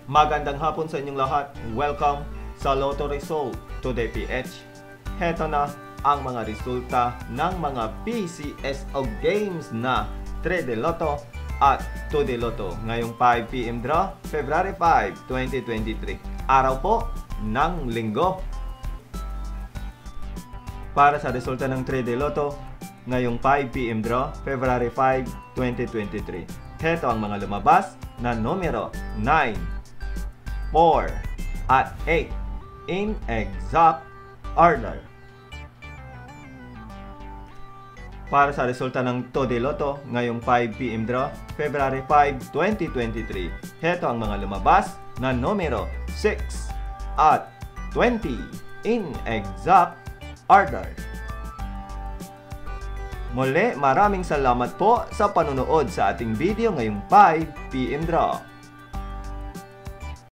Magandang hapon sa inyong lahat. Welcome sa Lotto Result Today PH. Heto na ang mga resulta ng mga Pcso games na 3D Lotto at 2D Lotto ngayong 5 PM draw, February 5, 2023. Araw po ng linggo. Para sa resulta ng 3D Lotto ngayong 5 PM draw, February 5, 2023. Heto ang mga lumabas na numero 9, 4, at 8 in exact order. Para sa resulta ng 2D Lotto ngayong 5 PM draw, February 5, 2023. Heto ang mga lumabas na numero 6 at 20 in exact order. Muli, maraming salamat po sa panonood sa ating video ngayong 5 PM draw.